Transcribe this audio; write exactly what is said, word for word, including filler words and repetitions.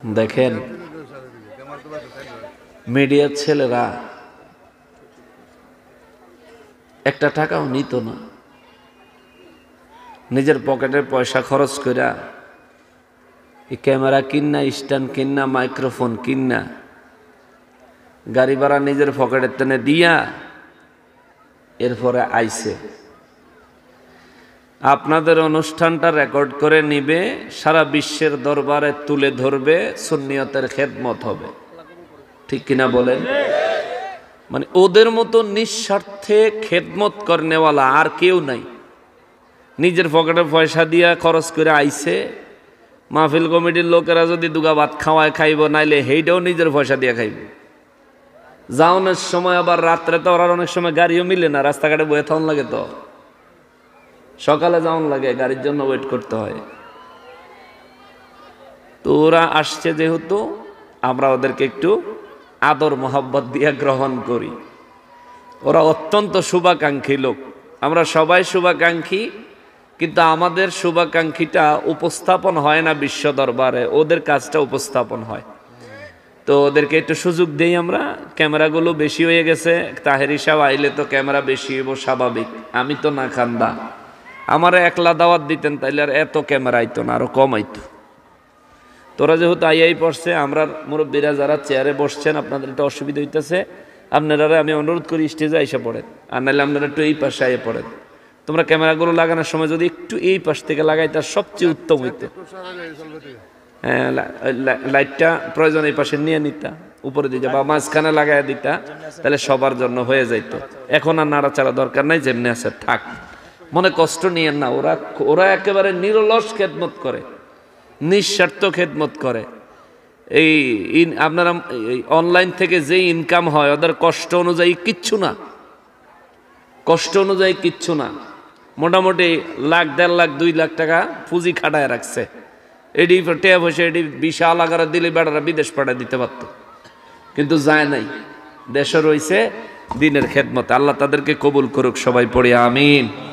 দেখেন মিডিয়ার ছেলেরা একটা টাকাও নিত না, নিজের পকেটের পয়সা খরচ কইরা এই ক্যামেরা কিন্না, স্ট্যান্ড কিন্না, মাইক্রোফোন কিন্না, গাড়ি ভাড়া নিজের পকেটের টেনে দিয়া এরপরে আইছে আপনাদের অনুষ্ঠানটা রেকর্ড করে নিবে, সারা বিশ্বের দরবারে তুলে ধরবে, সুন্নিয়তের খেদমত হবে। ঠিক কিনা বলেন? মানে ওদের মতো নিঃস্বার্থে খেদমত করনেওয়ালা আর কেউ নাই। নিজের পকেটে পয়সা দিয়া খরচ করে আইছে, মাহফিল কমিটির লোকেরা যদি দুগা ভাত খাওয়ায় খাইব, নাইলে হেইটাও নিজের পয়সা দিয়ে খাইব। যাওনের সময় আবার রাত্রে তো ওরা অনেক সময় গাড়িও মিলে না, রাস্তাঘাটে বয়ে থাউন লাগে, তো সকালে যাওন লাগে, গাড়ির জন্য ওয়েট করতে হয়। তো ওরা আসছে যেহেতু আমরা ওদেরকে একটু আদর মোহাব্বত দিয়ে গ্রহণ করি। ওরা অত্যন্ত শুভাকাঙ্ক্ষী লোক, আমরা সবাই শুভাকাঙ্ক্ষী, কিন্তু আমাদের শুভাকাঙ্ক্ষীটা উপস্থাপন হয় না বিশ্ব দরবারে, ওদের কাজটা উপস্থাপন হয়। তো ওদেরকে একটু সুযোগ দেই আমরা। ক্যামেরাগুলো বেশি হয়ে গেছে, তাহের হিসাব আইলে তো ক্যামেরা বেশি হইব স্বাভাবিক। আমি তো না খান্দা, আমার একলা দাওয়াত দিতেন তাইলে আর এত ক্যামেরা আইতো না, আরো কম আইতো। তোরা যেহেতু আইয়াই পড়ছে, আমরা মুরব্বীরা যারা চেয়ারে বসছেন আপনাদের একটু অসুবিধা হইতেছে, আপনারা আমি অনুরোধ করি স্টেজে আইসা পড়েন, আর নাহলে আপনারা একটু এই পাশে আইয়া পড়েন। তোমরা ক্যামেরাগুলো লাগানোর সময় যদি একটু এই পাশ থেকে লাগাইতে সবচেয়ে উত্তম হইতো। হ্যাঁ, লাইটটা প্রয়োজন এই পাশে নিয়ে নিতা, উপরে দিয়ে বা মাঝখানে লাগাই দিতা, তাহলে সবার জন্য হয়ে যাইতো। এখন আর নাড়াচাড়া দরকার নাই, যেমনি আছে থাক, মনে কষ্ট নিয়েন না। ওরা ওরা একেবারে নিরলস খেদমত করে, নিঃস্বার্থ খেদমত করে। এই আপনারা অনলাইন থেকে যে ইনকাম হয় ওদের কষ্ট অনুযায়ী কিচ্ছু না, কষ্ট অনুযায়ী কিচ্ছু না। মোটামুটি লাখ দেড় লাখ দুই লাখ টাকা পুঁজি খাটায় রাখছে, এডি টেয়া বসে এডি বিশাল আকারে দিলে বেড়ারা বিদেশ পাঠায় দিতে পারত, কিন্তু যায় নাই, দেশে রয়েছে দিনের খেদমত। আল্লাহ তাদেরকে কবুল করুক, সবাই পড়ি আমিন।